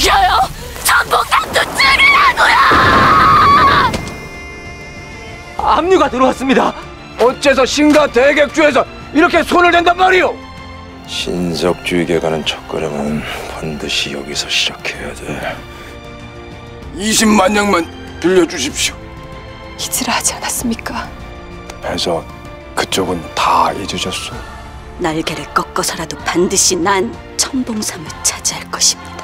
죽여요! 전복삼도 죽이라고요! 압류가 들어왔습니다. 어째서 신가 대객주에서 이렇게 손을 댄단 말이오? 신석주에게 가는 첫걸음은 반드시 여기서 시작해야 돼. 20만 냥만 빌려주십시오. 잊으라 하지 않았습니까? 해서 그쪽은 다 잊으셨소? 날개를 꺾어서라도 반드시 난 천봉삼을 차지할 것입니다.